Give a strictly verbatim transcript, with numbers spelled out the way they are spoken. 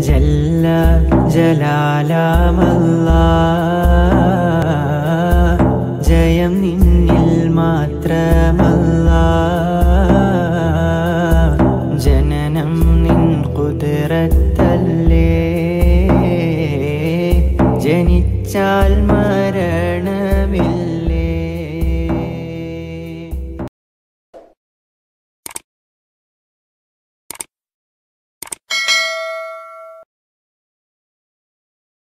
ജല്ല ജലാലാമല്ലാഹ് ജയം നിന്നിൽ മാത്രമല്ലാഹ് ജനനം നിൻ ഖുദ്റത്തല്ലേ ജനിച്ചാൽ